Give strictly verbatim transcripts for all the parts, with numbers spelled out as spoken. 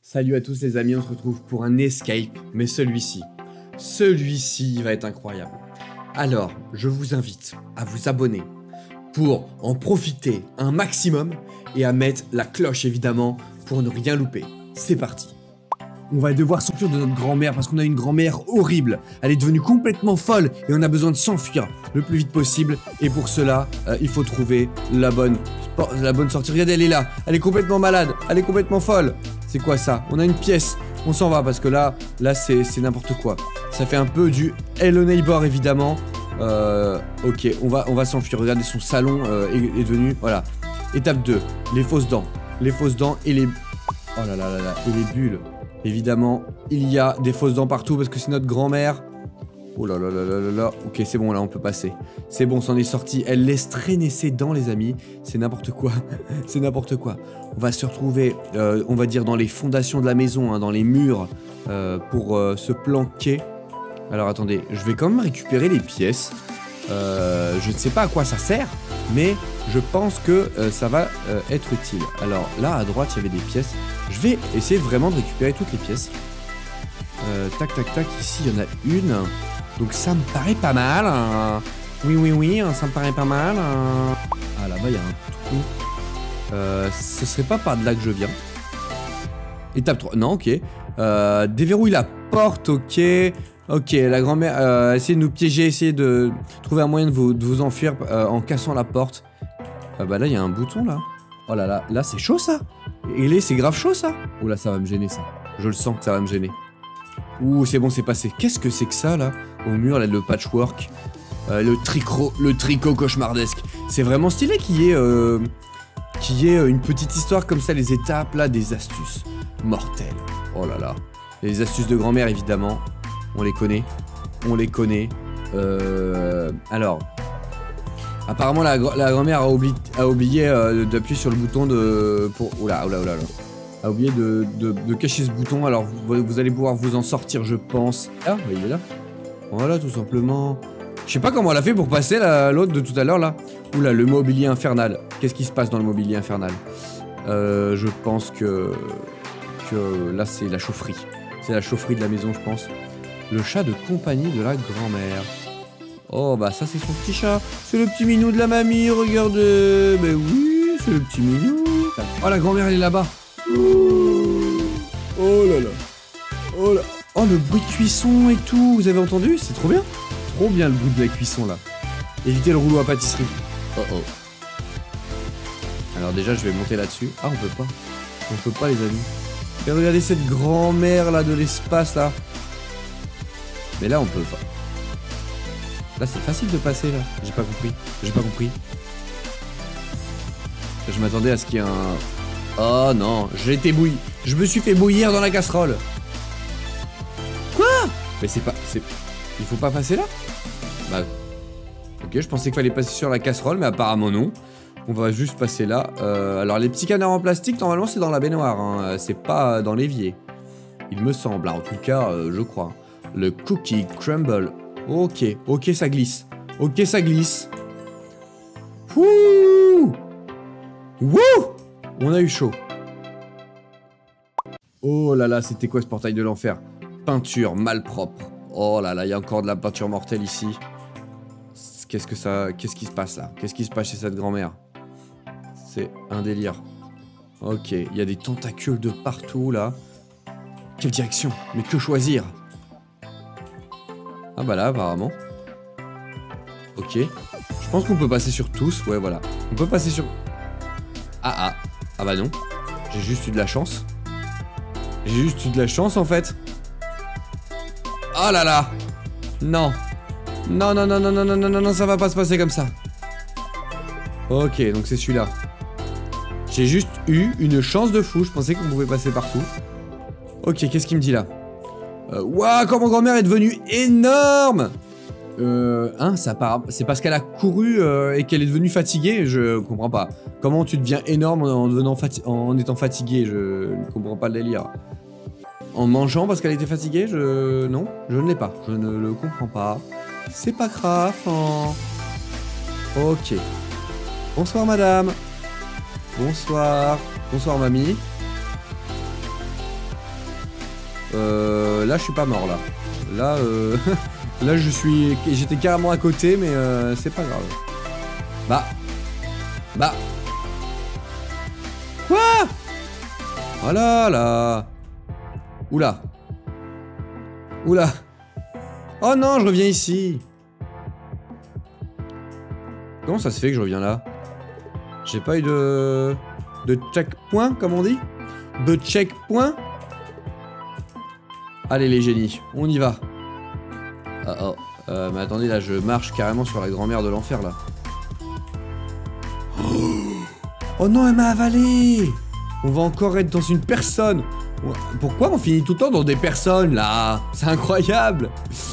Salut à tous les amis, on se retrouve pour un escape, mais celui-ci, celui-ci va être incroyable. Alors, je vous invite à vous abonner pour en profiter un maximum et à mettre la cloche évidemment pour ne rien louper. C'est parti. On va devoir s'enfuir de notre grand-mère parce qu'on a une grand-mère horrible. Elle est devenue complètement folle et on a besoin de s'enfuir le plus vite possible. Et pour cela, euh, il faut trouver la bonne, la bonne sortie. Regardez, elle est là. Elle est complètement malade. Elle est complètement folle. C'est quoi ça? On a une pièce. On s'en va parce que là, là c'est n'importe quoi. Ça fait un peu du Hello Neighbor évidemment. Euh, ok, on va, on va s'enfuir. Regardez, son salon euh, est, est devenu... Voilà. Étape deux. Les fausses dents. Les fausses dents et les... Oh là là là là. Et les bulles. Évidemment, il y a des fausses dents partout parce que c'est notre grand-mère. Oh là là là là là là. Ok, c'est bon, là, on peut passer. C'est bon, c'en est sorti. Elle laisse traîner ses dents, les amis. C'est n'importe quoi. C'est n'importe quoi. On va se retrouver, euh, on va dire, dans les fondations de la maison, hein, dans les murs, euh, pour euh, se planquer. Alors, attendez, je vais quand même récupérer les pièces. Euh, je ne sais pas à quoi ça sert, mais je pense que euh, ça va euh, être utile. Alors, là, à droite, il y avait des pièces. Je vais essayer vraiment de récupérer toutes les pièces. Euh, tac, tac, tac. Ici, il y en a une. Donc, ça me paraît pas mal. Hein. Oui, oui, oui. Ça me paraît pas mal. Hein. Ah, là-bas, il y a un trou. Euh, ce serait pas par de là que je viens. Étape trois. Non, ok. Euh, déverrouille la porte, ok. Ok, la grand-mère euh, essayez de nous piéger, essayez de trouver un moyen de vous, de vous enfuir euh, en cassant la porte. Ah bah là, il y a un bouton, là. Oh là là, là, c'est chaud, ça. Et c'est grave chaud, ça. Oh là, ça va me gêner, ça. Je le sens que ça va me gêner. Ouh, c'est bon, c'est passé. Qu'est-ce que c'est que ça, là? Au mur, là, le patchwork. Euh, le tricot, le tricot cauchemardesque. C'est vraiment stylé qu'il y ait... Euh, qu'il y ait une petite histoire comme ça, les étapes, là, des astuces mortelles. Oh là là. Les astuces de grand-mère, évidemment. On les connaît. On les connaît. Euh, alors... Apparemment, la, la grand-mère a, oublié, a oublié euh, d'appuyer sur le bouton de... Pour, oula, oula, oula, oula. A oublié de, de, de cacher ce bouton. Alors, vous, vous allez pouvoir vous en sortir, je pense. Ah, bah, il est là. Voilà, tout simplement. Je sais pas comment elle a fait pour passer l'autre de tout à l'heure, là. Oula, le mobilier infernal. Qu'est-ce qui se passe dans le mobilier infernal? euh, Je pense que... Que là, c'est la chaufferie. C'est la chaufferie de la maison, je pense. Le chat de compagnie de la grand-mère. Oh bah ça c'est son petit chat. C'est le petit minou de la mamie, regardez. Mais oui, c'est le petit minou. Oh la grand-mère elle est là-bas. Oh là là. Oh là. Oh le bruit de cuisson et tout. Vous avez entendu? C'est trop bien. Trop bien le bruit de la cuisson là. Évitez le rouleau à pâtisserie. Oh oh. Alors déjà je vais monter là-dessus. Ah on peut pas. On peut pas les amis. Et regardez cette grand-mère là de l'espace là. Mais là on peut pas. Là c'est facile de passer là. J'ai pas compris. J'ai pas compris. Je m'attendais à ce qu'il y ait un... Oh non, j'ai été bouilli. Je me suis fait bouillir dans la casserole. Quoi? Mais c'est pas... Il faut pas passer là? Bah... Ok, je pensais qu'il fallait passer sur la casserole, mais apparemment non. On va juste passer là. Euh, alors les petits canards en plastique, normalement c'est dans la baignoire. Hein. C'est pas dans l'évier. Il me semble. En tout cas, euh, je crois. Le cookie crumble. Ok, ok, ça glisse. Ok, ça glisse. Wouh! Wouh! On a eu chaud. Oh là là, c'était quoi ce portail de l'enfer? Peinture malpropre. Oh là là, il y a encore de la peinture mortelle ici. Qu'est-ce que ça... Qu'est-ce qui se passe là? Qu'est-ce qui se passe chez cette grand-mère? C'est un délire. Ok, il y a des tentacules de partout là. Quelle direction? Mais que choisir? Ah bah là, apparemment. Ok. Je pense qu'on peut passer sur tous. Ouais, voilà. On peut passer sur... Ah, ah. Ah bah non. J'ai juste eu de la chance. J'ai juste eu de la chance, en fait. Oh là là. Non. Non, non, non, non, non, non, non, non, non, ça va pas se passer comme ça. Ok, donc c'est celui-là. J'ai juste eu une chance de fou. Je pensais qu'on pouvait passer partout. Ok, qu'est-ce qu'il me dit là? Euh, Waouh, comment grand-mère est devenue énorme! Euh, hein, ça part... C'est parce qu'elle a couru euh, et qu'elle est devenue fatiguée? Je comprends pas. Comment tu deviens énorme en, devenant fati... en étant fatiguée? Je ne comprends pas le délire. En mangeant parce qu'elle était fatiguée? Je... Non, je ne l'ai pas. Je ne le comprends pas. C'est pas grave. Hein. Ok. Bonsoir madame. Bonsoir. Bonsoir mamie. Euh, là, je suis pas mort, là. Là, euh... là, je suis... J'étais carrément à côté, mais euh, c'est pas grave. Bah. Bah. Quoi? Oh là là. Oula. Oula. Oh non, je reviens ici. Comment ça se fait que je reviens là? J'ai pas eu de... de checkpoint, comme on dit? De checkpoint? Allez les génies, on y va. Oh oh. Euh, mais attendez, là je marche carrément sur la grand-mère de l'enfer là. Oh non, elle m'a avalé. On va encore être dans une personne. Pourquoi on finit tout le temps dans des personnes là? C'est incroyable.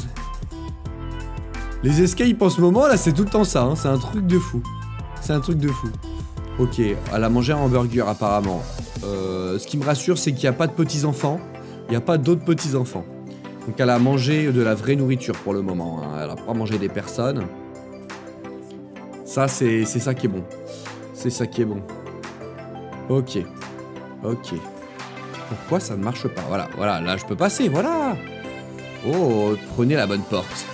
Les escapes en ce moment là, c'est tout le temps ça, hein. C'est un truc de fou. C'est un truc de fou. Ok, elle a mangé un hamburger apparemment. Euh, ce qui me rassure, c'est qu'il n'y a pas de petits-enfants. Il n'y a pas d'autres petits-enfants. Donc elle a mangé de la vraie nourriture pour le moment, hein. Elle n'a pas mangé des personnes. Ça, c'est ça qui est bon. C'est ça qui est bon. Ok. Ok. Pourquoi ça ne marche pas? Voilà, voilà, là je peux passer, voilà. Oh, prenez la bonne porte.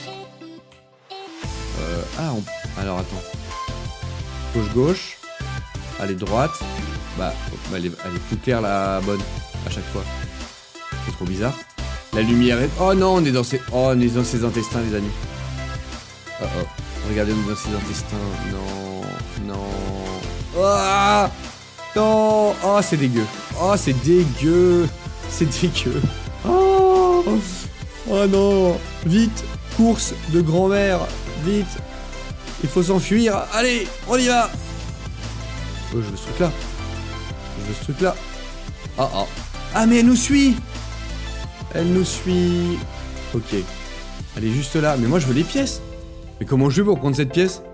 Euh, ah, on... alors attends. Gauche-gauche. Allez, droite. Bah, elle est, elle est plus claire la bonne à chaque fois. C'est trop bizarre. La lumière est... Oh non, on est dans ses... Oh, on est dans ses intestins, les amis. Oh oh. Regardez, on est dans ses intestins. Non. Non. Ah non. Oh, c'est dégueu. Oh, c'est dégueu. C'est dégueu. Oh. Oh non. Vite. Course de grand-mère. Vite. Il faut s'enfuir. Allez, on y va. Oh, je veux ce truc-là. Je veux ce truc-là. Ah, ah. Ah, mais elle nous suit. Elle nous suit. Ok. Elle est juste là. Mais moi, je veux les pièces. Mais comment je fais pour prendre cette pièce?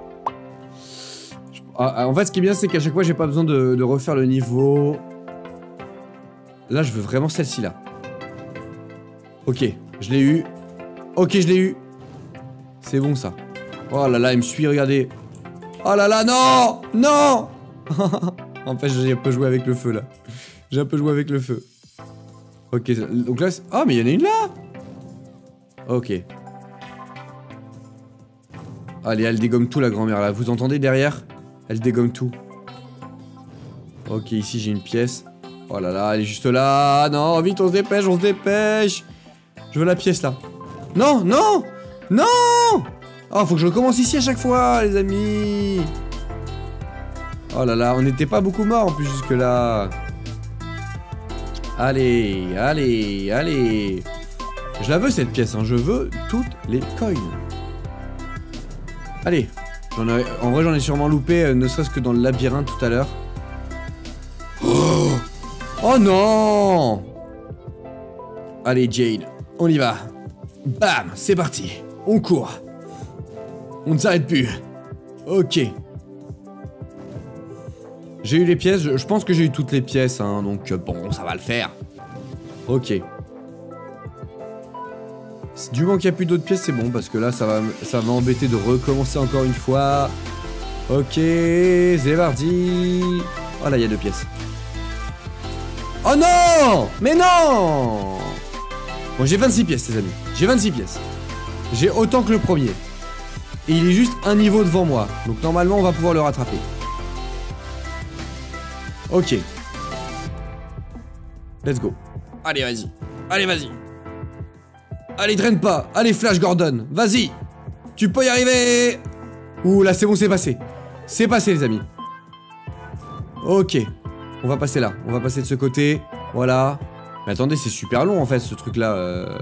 Ah, en fait, ce qui est bien, c'est qu'à chaque fois, j'ai pas besoin de, de refaire le niveau. Là, je veux vraiment celle-ci, là. Ok, je l'ai eu. Ok, je l'ai eu. C'est bon, ça. Oh là là, il me suit, regardez. Oh là là, non. Non. En fait, j'ai un peu joué avec le feu, là. J'ai un peu joué avec le feu. Ok, donc là... Ah, mais il y en a une là. Ok. Allez, elle dégomme tout, la grand-mère, là. Vous entendez derrière? Elle dégomme tout. Ok, ici, j'ai une pièce. Oh là là, elle est juste là. Non, vite, on se dépêche, on se dépêche. Je veux la pièce, là. Non, non. Non. Oh, faut que je recommence ici à chaque fois, les amis. Oh là là, on n'était pas beaucoup morts, en plus, jusque-là. Allez, allez, allez. Je la veux, cette pièce, hein. Je veux toutes les coins. Allez. En, ai, en vrai, j'en ai sûrement loupé, euh, ne serait-ce que dans le labyrinthe tout à l'heure. Oh, oh non. Allez, Jade, on y va. Bam, c'est parti. On court. On ne s'arrête plus. Ok. J'ai eu les pièces, je, je pense que j'ai eu toutes les pièces, hein, donc euh, bon, ça va le faire. Ok. Du moment qu'il n'y a plus d'autres pièces, c'est bon, parce que là, ça va, ça va m'embêter de recommencer encore une fois. Ok, c'est parti. Oh là, il y a deux pièces. Oh non. Mais non. Bon, j'ai vingt-six pièces, les amis. J'ai vingt-six pièces. J'ai autant que le premier. Et il est juste un niveau devant moi. Donc normalement, on va pouvoir le rattraper. Ok. Let's go. Allez, vas-y. Allez, vas-y. Allez, traîne pas. Allez, Flash Gordon. Vas-y. Tu peux y arriver. Ouh, là, c'est bon, c'est passé. C'est passé, les amis. Ok. On va passer là. On va passer de ce côté. Voilà. Mais attendez, c'est super long, en fait, ce truc-là. Euh...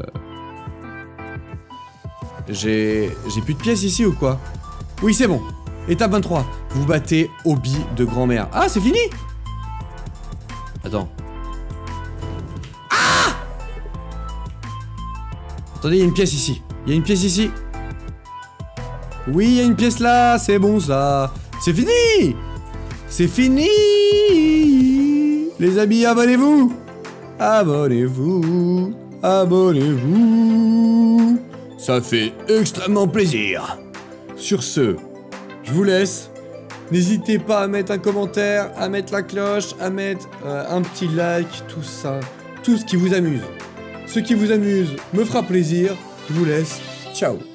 J'ai... J'ai plus de pièces ici ou quoi? Oui, c'est bon. Étape vingt-trois. Vous battez Obi de grand-mère. Ah, c'est fini? Attends. Ah! Attendez, il y a une pièce ici. Il y a une pièce ici. Oui, il y a une pièce là. C'est bon, ça. C'est fini. C'est fini. Les amis, abonnez-vous. Abonnez-vous. Abonnez-vous. Ça fait extrêmement plaisir. Sur ce, je vous laisse. N'hésitez pas à mettre un commentaire, à mettre la cloche, à mettre euh, un petit like, tout ça. Tout ce qui vous amuse. Ce qui vous amuse me fera plaisir. Je vous laisse. Ciao.